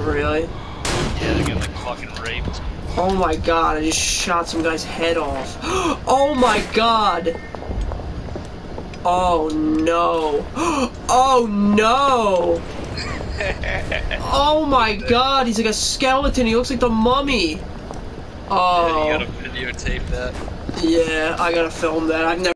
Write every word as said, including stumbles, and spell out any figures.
Really? Yeah, they're getting like fucking raped. Oh my god, I just shot some guy's head off. Oh my god! Oh no. Oh no! Oh my god, he's like a skeleton, he looks like the mummy! Oh. Yeah, you gotta videotape that. Yeah, I gotta film that. I've never